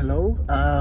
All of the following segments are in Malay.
hello.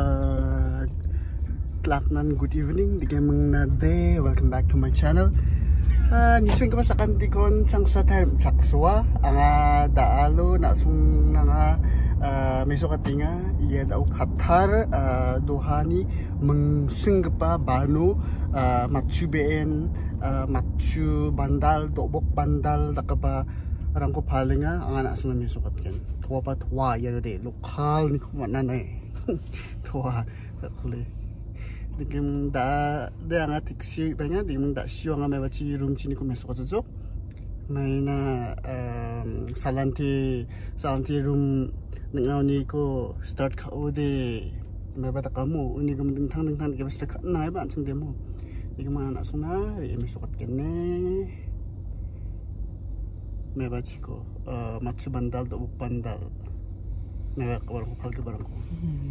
Good evening. Welcome back to my channel. Niswing ka pa sa kantikon sang sa time sakswa ang daalo na sung nga may sukatinga iya daw Qatar Doha ni mengsing pa bano matchubeen matchu bandal dobok bandal takaba arang ko palinga ang anak sa may sukat ken tuwa pa tuwa ya de lokal ni kumana na tuwa kuli digim da nga tiksi banya digim da siwa nga may bachi room chini ko may sukat jok may na salanti room ngaw ni ko start ka ode may bata ka mo uni gam ding thang ke basta ka na ba sing demo digim anak suna ri may sukat ken ne may bachi ko matchu bandal do bandal may ka barang ko barang ko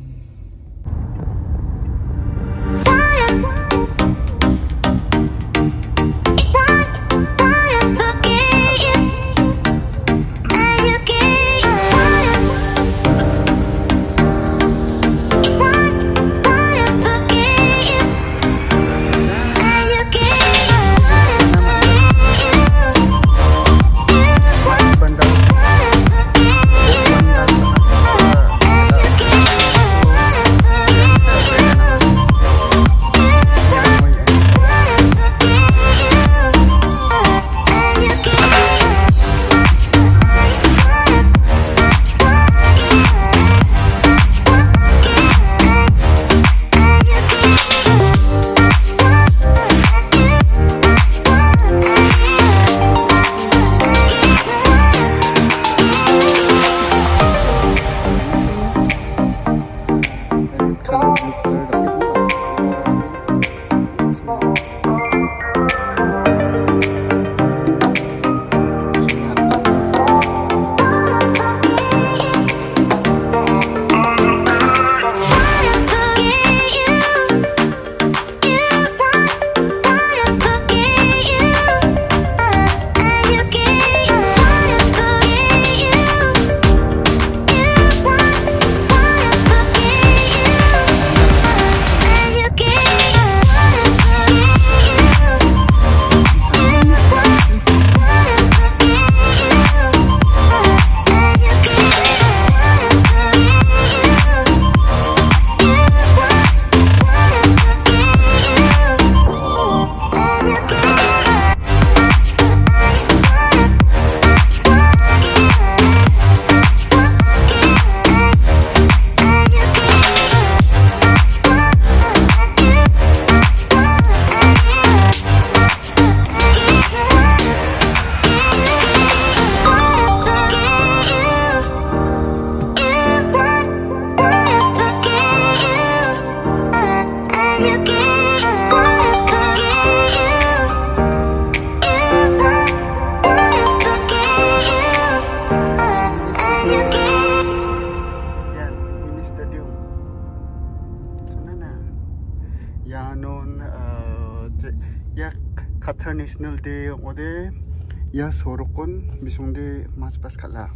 Qatar National Day ode ya sorokon misongde mas pas kala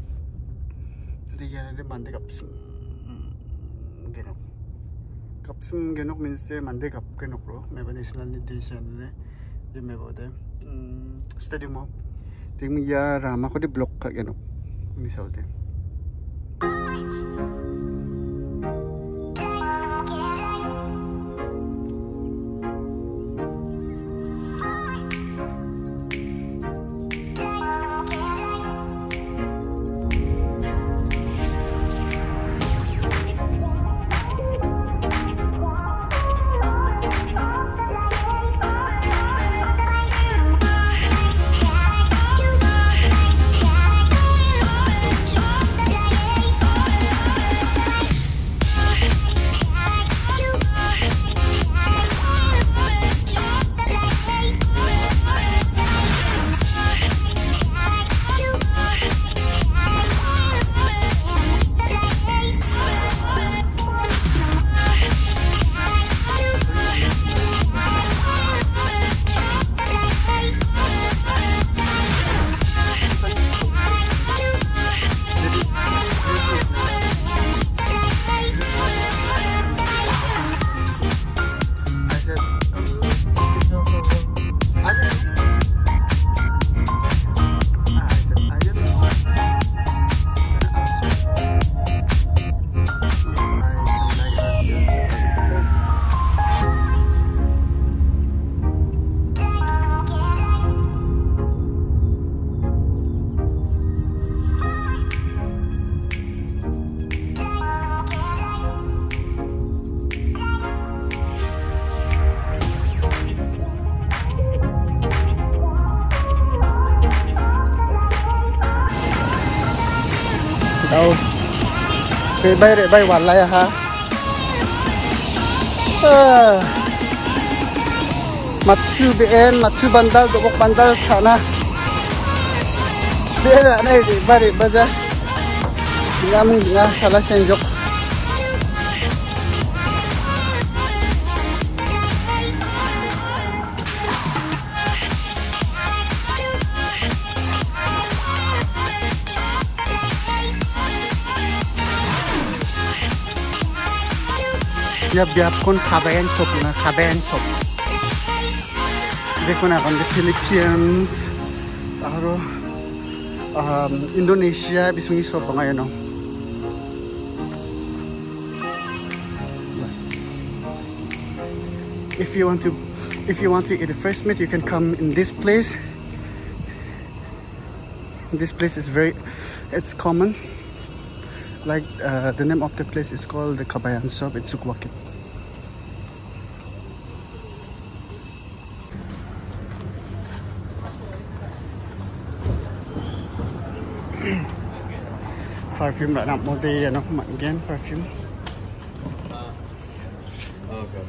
ya de mande kapsum genok means de mande kap genok bro meba national day ne ye meba de stadium mo ting ya rama ko de block ka genok misal de Bay walay ha. Matsu BN, matsu bandal, dobok bandal sana. Dia na di bari baza. Ngam ngah salah senjok. Biap kon Kabayan shop na Kabayan shop. Dekho na kon Philippines, aro Indonesia bisungi shop ngayon no. If you want to eat the fresh meat, you can come in this place. This place is it's common. Like the name of the place is called the Kabayan shop. It's Souq Waqif. Perfume right now, more the again perfume. Okay.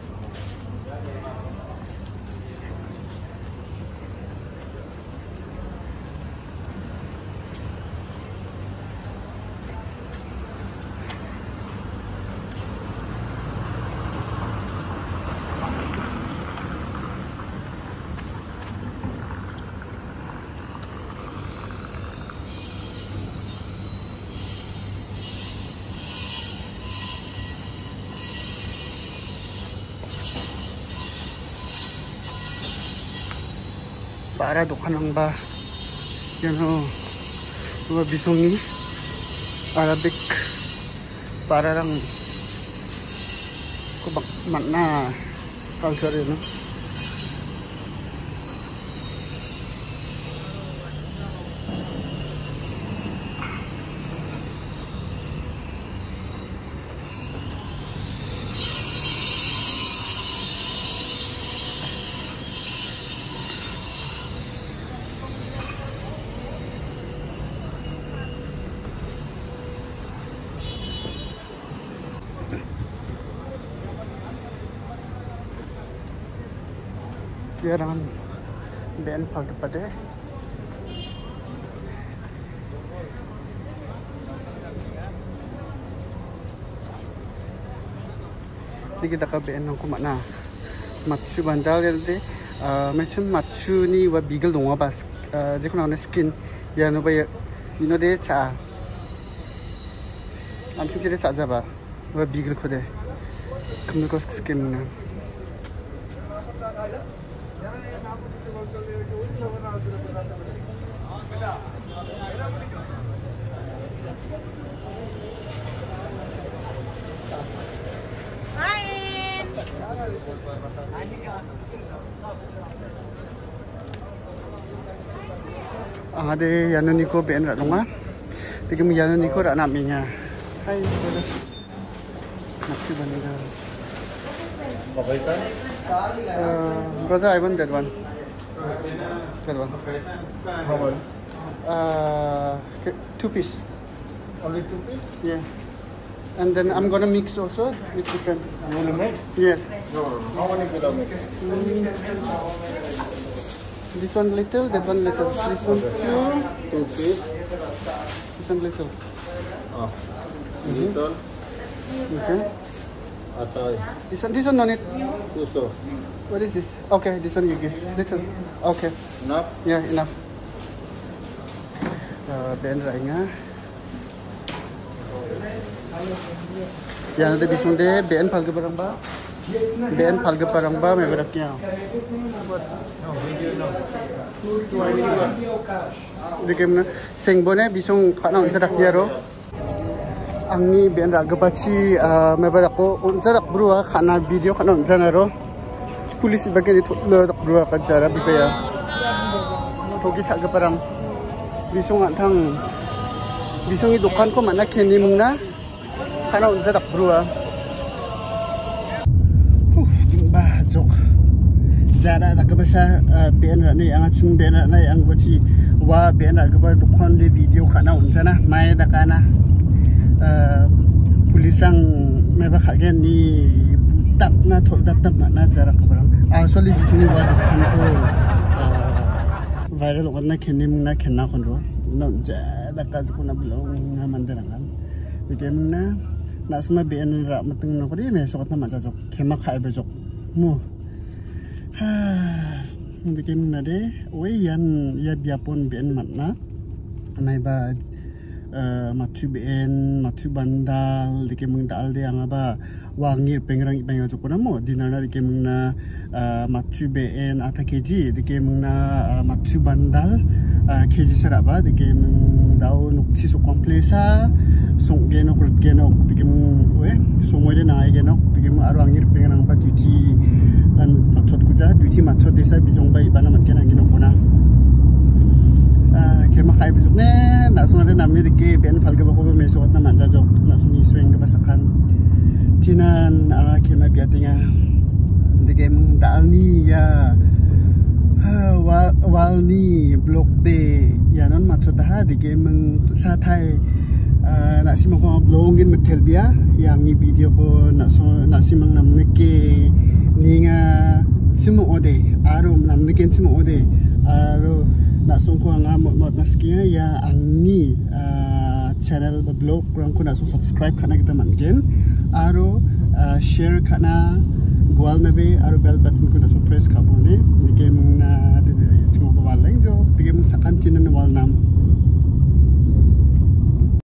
Para dukanang ba yan o mga bisungi Arabic para lang kubak na culture yun no? Kailangan ben pagpade. Di kita ka ben ng kumana. Matsu bandal yelde. Macam matsu ni wa bigel dong ba. Je kuna na skin. Ya no ba you de cha. Am sin sire cha ja ba. Wa bigel khode. Kamne ko skin na. Ang ade yano ni ko ben ra longa. Bigam yano ni ko ra na minya. Hai. Matsu bandal. Okay ka? Brother, I want that one. That one. How much? 2 piece. Only 2 piece? Yeah. And then I'm gonna mix also with chicken. You want to mix? Yes. No. How many kilo mix? This one little, that one little. This one 2 piece. This one little. Little. Okay. Atay. This one no need. Puso. What is this? Okay, this one you give. Little. Okay. Enough? Yeah, enough. Ben ra nga. Yan ada bisung de ben palga parang ba? Ben palga parang ba may berak niya. Dikem na sengbone bisung kana unsadak niya ro. Angni ben ra gabachi may berak ko unsadak bruwa kana video kana unsana ro. Pulis bagian itu ledak bruwa ka jara bisaya. Togi chak parang bisung antang bisungi dokan ko mana keni mungna kana unsadak bruwa. Timba jok jara da gabasa ben ra ni angat sum ben ra nai ang bachi wa ben ra gabar dokan de video kana unsana mai da kana serang meba kagen ni dat na thol dat na jarak kabarang asoli bisini wadu kan ko viral orna khenim na khenna khonro no jada kaz kuna belong mandarangan dikem na sama ben ra matung no kori me sokot na maja jok khema khai be jok mu ha dikem na de oi yan ya biapon ben matna anai ba machu ben machu bandal dikem dal de angaba wangir pengrang ipeng jok na mo dinana dikem na machu ben ata keji dikem na machu bandal keji saraba dikem daw nukchi so komplesa song genok rut genok dikem we songoi de nai genok dikem aro angir pengrang ba duty an machot kuja duty machot desa bijong bai bana man kenang genok bona kema khai bijok ne na songade namni dike ben phalga ba ko me so na manja jok na suni sweng ba sakan tinan kema biatinga dikem dalni ya walni blok de yanon machota ha dikem sa thai nasimang ko blongin metelbia yang ni video ko nasimang namne ke ninga simo ode aro namne ken simo ode aro nasong ko nga mod naskia ya angni channel ba blog rang ko naso subscribe kana kita mangen aro share kana gwal nabe aro bell button ko naso